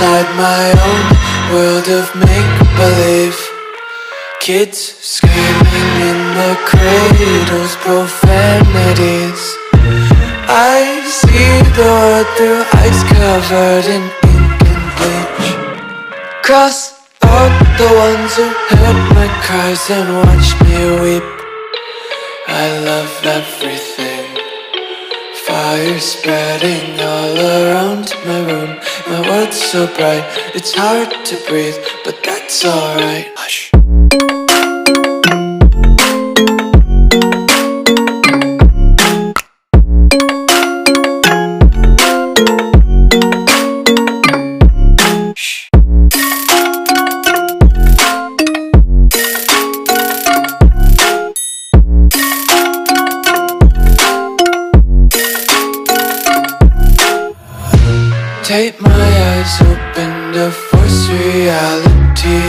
inside my own world of make-believe. Kids screaming in the cradles, profanities. I see the world through ice covered in ink and bleach. Cross out the ones who heard my cries and watched me weep. I love everything. Fire spreading all around my room. My world's so bright, it's hard to breathe, but that's alright. Hush. Tape my eyes open to force reality.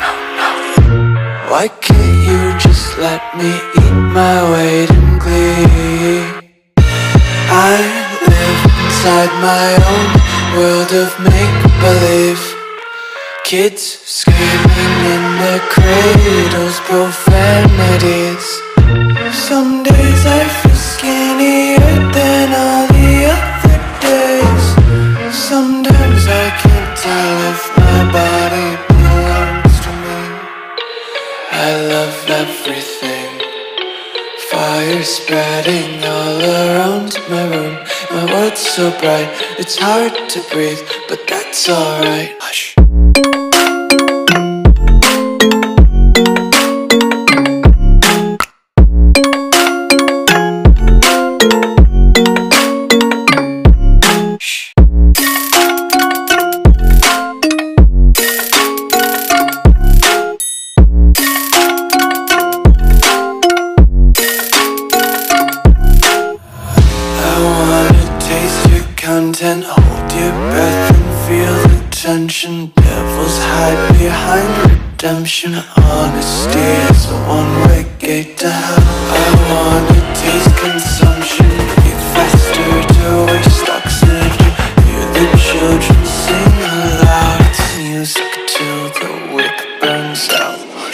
Why can't you just let me eat my weight in glee? I live inside my own world of make-believe. Kids screaming in their cradles, profanities. Some days I feel skinnier than all the other days. Sometimes I can't tell if my body belongs to me. I love everything. Fire spreading all around my room. My world's so bright, it's hard to breathe, but that's alright. Hush. Content, hold your breath and feel the tension. Devils hide behind redemption. Honesty is a one-way gate to hell. I wanna taste consumption, breathe faster to waste oxygen. Hear the children sing aloud. It's music till the wick burns out.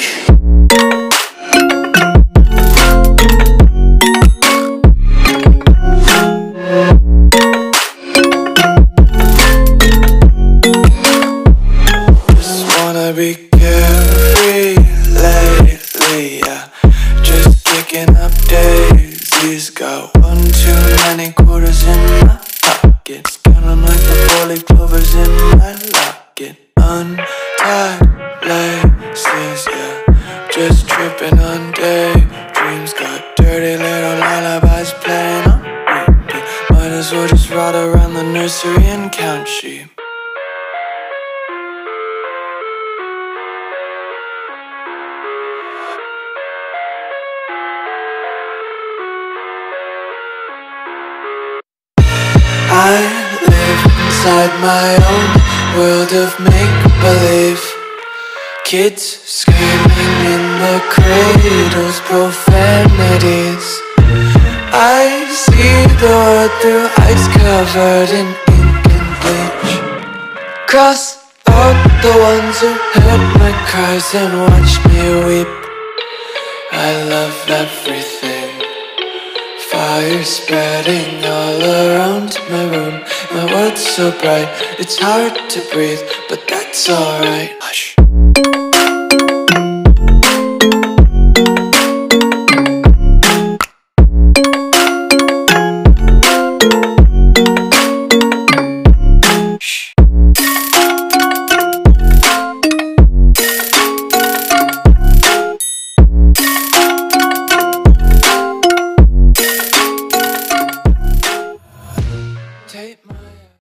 Be carefree lately, yeah. Just kicking up daisies. Got one too many quarters in my pockets. Count 'em like the four-leaf clovers in my locket. Untied laces, yeah. Just tripping on daydreams. Got dirty little lullabies playing on repeat. Might as well just ride around the nursery and count sheep. I live inside my own world of make-believe. Kids screaming in the cradles, profanities. I see the world through ice covered in ink and bleach. Cross out the ones who heard my cries and watched me weep. I love everything. Fire spreading all around my room. My world's so bright, it's hard to breathe, but that's alright. Hush.